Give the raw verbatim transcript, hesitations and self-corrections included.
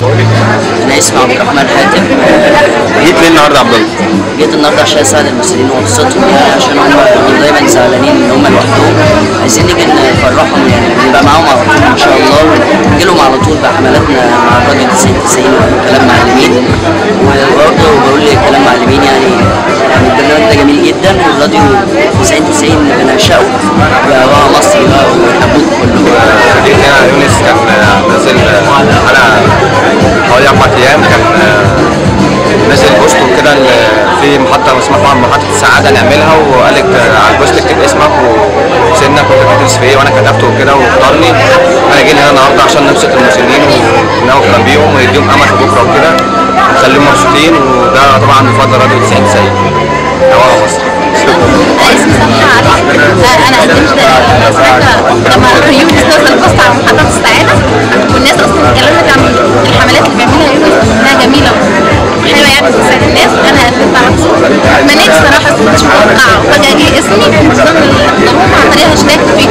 انا اسمي عبد الرحمن حاتم. جيت ليه النهارده يا عبد الله؟ جيت النهارده عشان اساعد المسنين وابسطهم، يعني عشان هم بيبقوا دايما زعلانين ان هم لوحدهم، عايزين نيجي نفرحهم، يعني نبقى معاهم على طول ان شاء الله، ونجي لهم على طول بحملاتنا مع الراديو تسعين تسعين وكلام معلمين. وبرضه بقول لي كلام معلمين، يعني يعني البرنامج ده جميل جدا، والراديو تسعين تسعين بنعشقه، وهو مصري بقى وحبوه كله. جيت هنا يونس كان نازل حلقه حوالي اربع ايام، كان نازل بوست كده في محطه اسمها محطه السعاده نعملها، وقال لك على البوست اكتب اسمك وسنك كنت بتدرس في ايه، وانا كتبته وكده واختارني. انا جاي هنا النهارده عشان نبسط المسنين ونوفر بيهم ونديهم امل في بكره وكده ونخليهم مبسوطين، وده طبعا بفضل راديو تسعين تسعين هوا مصر. اسمي سميحة علي. انا قدمت لما يونس نزل بوست على محطة السعادة، والناس اصلا اتكلمت عن الحملات اللي بيعملها يونس انها جميلة وحلوة يعني بتساعد الناس. انا قدمت على طول، اتمنيت صراحة، كنتش متوقعة، وفجأة جه اسمي من ضمن اللي اختاروهم عن طريق هاشتاج